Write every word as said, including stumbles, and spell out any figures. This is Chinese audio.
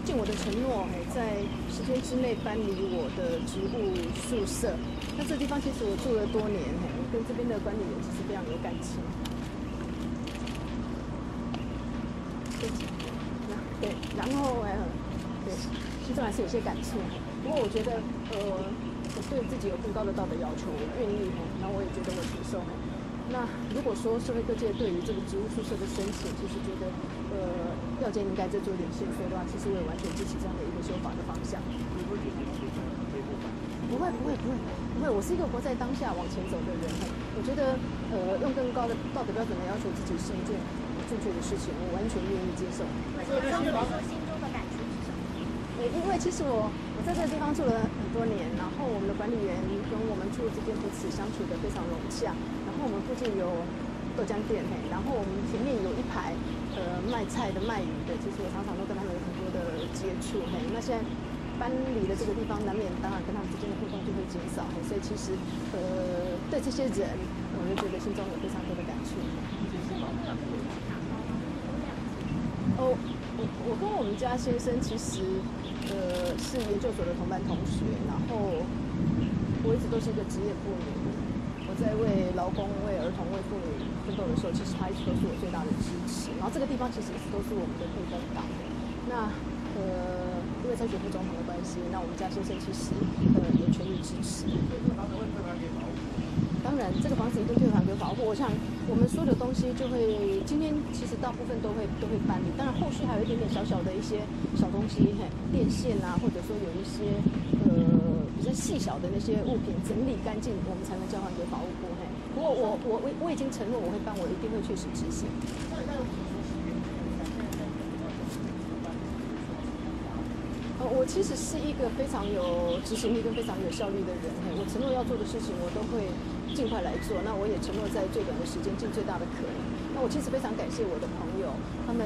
尽我的承诺，嘿，在十天之内搬离我的植物宿舍。那这地方其实我住了多年，嘿，我跟这边的管理员其实非常有感情。对，然后呃，对，心中还是有些感触。不过我觉得，呃，我对自己有更高的道德要求，我愿意，然后我也觉得我接受。那如果说社会各界对于这个植物宿舍的申请，其实觉得，呃，药监应该再做一点限缩的话，其实我也完全支持这样的一个修法的方向。不会，不会，不会，不会。我是一个活在当下、往前走的人。我觉得，呃，用更高的道德标准来要求自己是一件正确的事情，我完全愿意接受。 那你说心中的感触是什么？ 因为其实我我在这个地方住了很多年，然后我们的管理员跟我们住之间彼此相处的非常融洽，然后我们附近有豆浆店，嘿，然后我们前面有一排呃卖菜的、卖鱼的，其实我常常都跟他们有很多的接触，嘿，那现在搬离了这个地方，难免当然跟他们之间的互动就会减少，嘿，所以其实呃对这些人，我就觉得心中有非常多的感触。哦，我我跟我们家先生其实，呃，是研究所的同班同学，然后我一直都是一个职业妇女，我在为劳工、为儿童、为妇女奋斗的时候，其实他一直都是我最大的支持。然后这个地方其实一直都是我们的避风港。那呃，因为在选副总统的关系，那我们家先生其实呃也全力支持。当然，这个房子一定退还给保护。我想，我们所有的东西就会，今天其实大部分都会都会搬离。当然，后续还有一点点小小的一些小东西，嘿，电线啊，或者说有一些呃比较细小的那些物品整理干净，我们才能交还给法务部。嘿，不过我我我我已经承诺我会搬，我一定会确实执行。呃，我其实是一个非常有执行力跟非常有效率的人。嘿，我承诺要做的事情，我都会尽快来做。那我也承诺在最短的时间尽最大的可能。那我其实非常感谢我的朋友，他们